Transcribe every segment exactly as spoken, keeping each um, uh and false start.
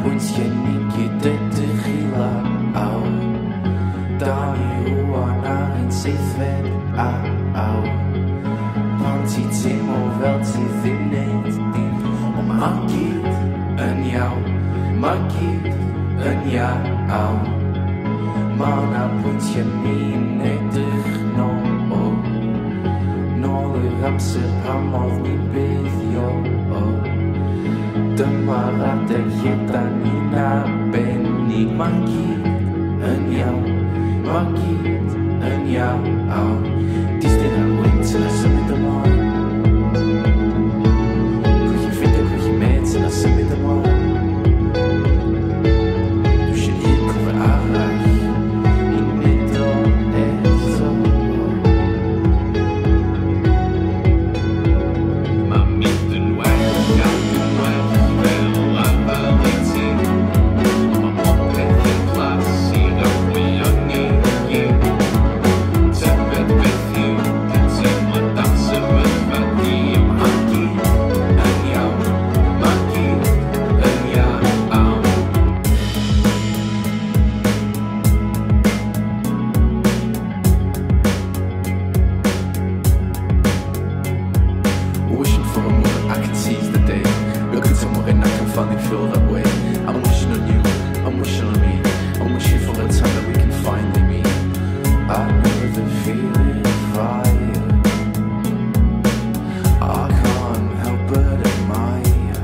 Ons jy nie dit te gila au Daar die hoa naar een seithfed au Want die temo wel te ddim neud dim Ond ma'n gyd yn iawn Ma'n gyd yn iawn Mae na pwyntiau ni'n edrych nôl Nôl yr amser pan oedd ni'n buddio Dyma'r adeg lledan ni'n arbennig Ma'n gyd yn iawn Ma'n gyd yn iawn Disdyn ar wynt yn y symud ymlaen Cwch i'n ffrindio, cwch i'n met yn y symud ymlaen Dwi eisiau un cyfer arall I nid o eto Ma'n mynd yn well, ac yn well Fel arfer I ti Mae popeth yn glas i'r arwyo ni Tybed beth yw dy teimlo dan sefyllfa di Ma'n gyd yn iawn Ma'n gyd yn iawn Wishing for a moment I can seize the day Look at someone and I can finally feel that way I'm wishing on you, I'm wishing on me I'm wishing for a time that we can finally meet I know the feeling of fire I can't help but admire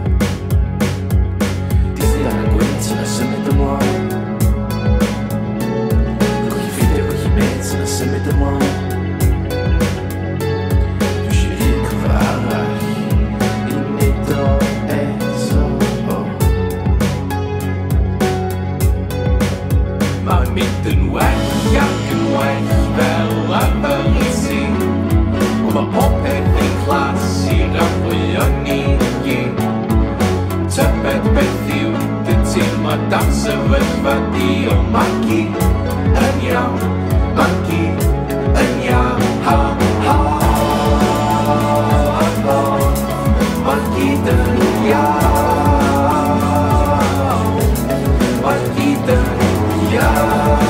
Disney ar y gwynt yn y symud ymlaen Cwch i'n ffrindio, cwch i'n met yn y symud ymlaen Dwi eisiau un cyfer arall I nid o eto Mae'n mynd yn well ac yn well fel arfer I ti Ond mae popeth yn glas i'r arwyo ni gyd Tybed beth yw dy teimlo dan sefyllfa di Ond mae gyd yn iawn, mae gyd yn iawn Mae gyd yn iawn Mae gyd yn iawn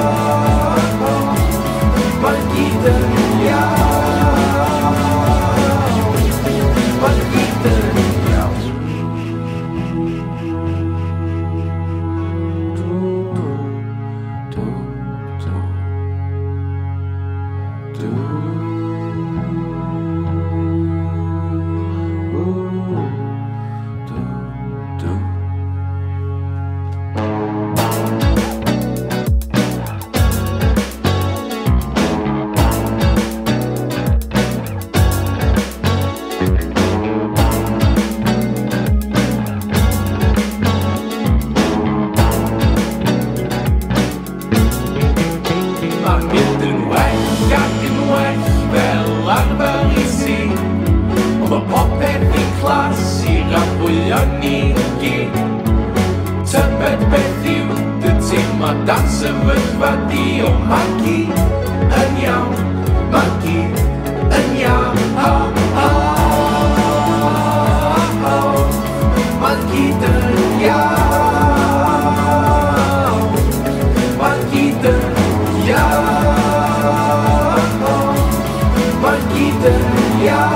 Mae gyd yn iawn Mae gyd yn iawn Do, do, do Do Do, do Mae'n mynd yn well ac yn well fel arfer I ti Ond mae popeth yn glas i'r arwyo ni gyd Tybed beth yw dy teimlo dan sefyllfa di Ond mae gyd yn iawn, mae gyd yn iawn Mae gyd yn iawn Mae gyd yn iawn Mae gyd yn iawn